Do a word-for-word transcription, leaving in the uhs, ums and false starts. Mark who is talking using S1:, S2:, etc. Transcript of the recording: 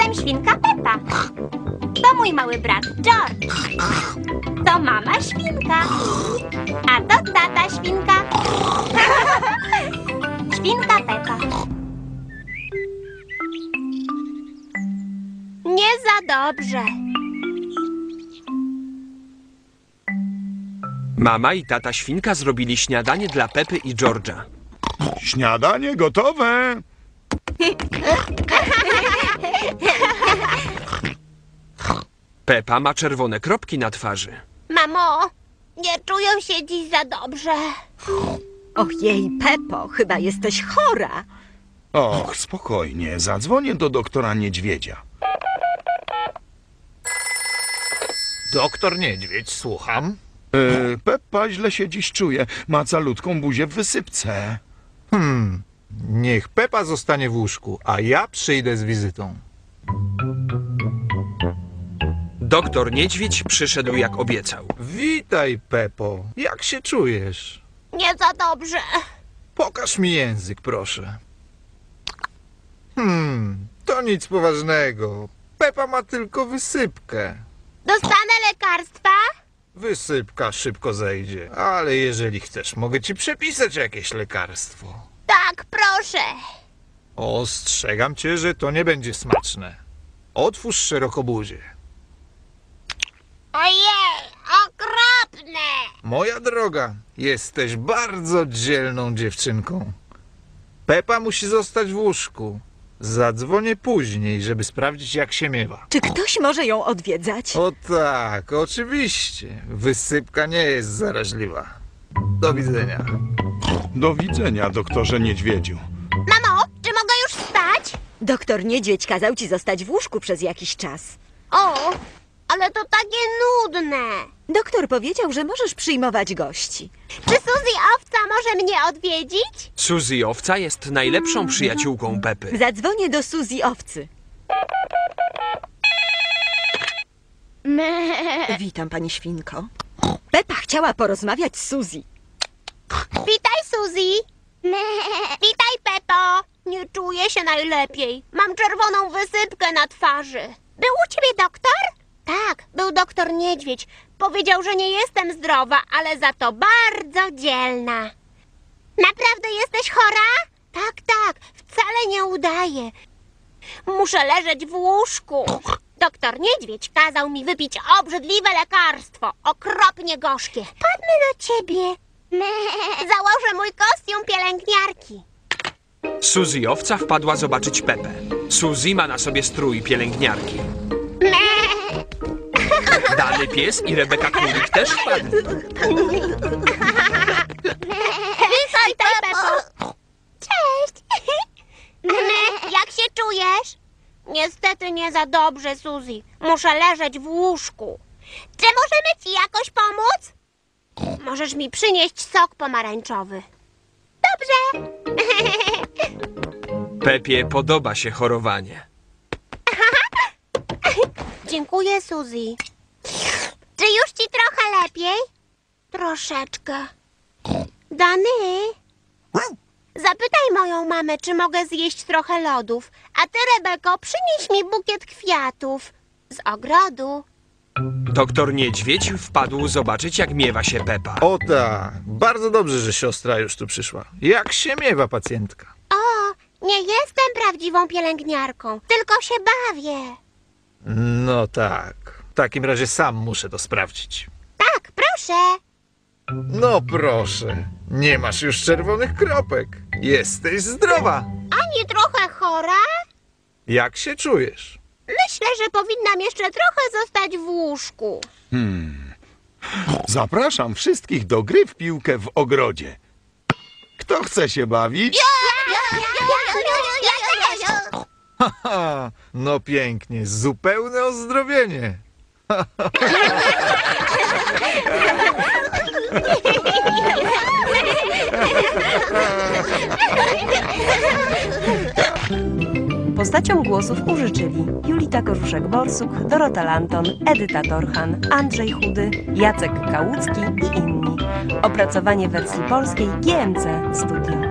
S1: jestem świnka Pepa. To mój mały brat George. To mama świnka. A to tata świnka. Świnka Pepa. Nie za dobrze.
S2: Mama i tata świnka zrobili śniadanie dla Pepy i George'a.
S3: Śniadanie gotowe.
S2: Pepa ma czerwone kropki na twarzy.
S1: Mamo, nie czuję się dziś za dobrze.
S4: Ojej, Pepo, chyba jesteś chora.
S3: Och, spokojnie, zadzwonię do doktora Niedźwiedzia.
S5: Doktor Niedźwiedź, słucham.
S3: Yy, Peppa źle się dziś czuje. Ma calutką buzię w wysypce.
S5: Hmm, niech Pepa zostanie w łóżku, a ja przyjdę z wizytą.
S2: Doktor Niedźwiedź przyszedł jak obiecał.
S5: Witaj, Pepo. Jak się czujesz?
S1: Nie za dobrze.
S5: Pokaż mi język, proszę. Hmm, to nic poważnego. Pepa ma tylko wysypkę.
S1: Dostanę lekarstwa?
S5: Wysypka szybko zejdzie, ale jeżeli chcesz, mogę ci przepisać jakieś lekarstwo.
S1: Tak, proszę.
S5: Ostrzegam cię, że to nie będzie smaczne. Otwórz szeroko buzię.
S1: Ojej, okropne.
S5: Moja droga, jesteś bardzo dzielną dziewczynką. Pepa musi zostać w łóżku. Zadzwonię później, żeby sprawdzić, jak się miewa.
S4: Czy ktoś może ją odwiedzać?
S5: O tak, oczywiście. Wysypka nie jest zaraźliwa. Do widzenia.
S3: Do widzenia, doktorze Niedźwiedziu.
S1: Mamo, czy mogę już wstać?
S4: Doktor Niedźwiedź kazał ci zostać w łóżku przez jakiś czas.
S1: O, ale to takie nudne.
S4: Doktor powiedział, że możesz przyjmować gości.
S1: Czy Suzy Owca może mnie odwiedzić?
S2: Suzy Owca jest najlepszą przyjaciółką Pepy.
S4: Zadzwonię do Suzy Owcy. Witam, pani świnko. Pepa chciała porozmawiać z Suzy.
S1: Witaj, Suzy. Witaj, Pepo. Nie czuję się najlepiej. Mam czerwoną wysypkę na twarzy. Był u ciebie doktor? Tak, był doktor Niedźwiedź. Powiedział, że nie jestem zdrowa, ale za to bardzo dzielna. Naprawdę jesteś chora? Tak, tak, wcale nie udaje. Muszę leżeć w łóżku. Doktor Niedźwiedź kazał mi wypić obrzydliwe lekarstwo, okropnie gorzkie. Padnę na ciebie. Założę mój kostium pielęgniarki.
S2: Suzy Owca wpadła zobaczyć Pepę. Suzy ma na sobie strój pielęgniarki. Dany pies i Rebeka Królik też wpadli.
S1: Witaj, Pepo. Cześć. Jak się czujesz? Niestety nie za dobrze, Suzy. Muszę leżeć w łóżku. Czy możemy ci jakoś pomóc? Możesz mi przynieść sok pomarańczowy. Dobrze.
S2: Pepie podoba się chorowanie.
S1: Dziękuję, Suzy. Czy już ci trochę lepiej? Troszeczkę. Dany, zapytaj moją mamę, czy mogę zjeść trochę lodów. A ty, Rebeko, przynieś mi bukiet kwiatów z ogrodu.
S2: Doktor Niedźwiedź wpadł zobaczyć, jak miewa się Pepa.
S5: O tak, bardzo dobrze, że siostra już tu przyszła. Jak się miewa pacjentka?
S1: O, nie jestem prawdziwą pielęgniarką, tylko się bawię.
S5: No tak, w takim razie sam muszę to sprawdzić.
S1: Tak, proszę.
S5: No proszę, nie masz już czerwonych kropek. Jesteś zdrowa.
S1: Ani trochę chora?
S5: Jak się czujesz?
S1: Myślę, że powinnam jeszcze trochę zostać w łóżku.
S3: Hmm. Zapraszam wszystkich do gry w piłkę w ogrodzie. Kto chce się bawić?
S1: Ja, ja, ja, ja, ja, ja, ja.
S5: Haha, no pięknie, zupełne ozdrowienie.
S6: Postaciom głosów użyczyli Julita Korzuszek-Borsuk, Dorota Lanton, Edyta Torchan, Andrzej Chudy, Jacek Kałucki i inni. Opracowanie wersji polskiej G M C Studio.